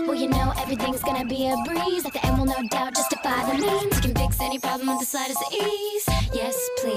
Well, you know everything's gonna be a breeze. At the end will no doubt justify the means. You can fix any problem with the slightest ease. Yes, please.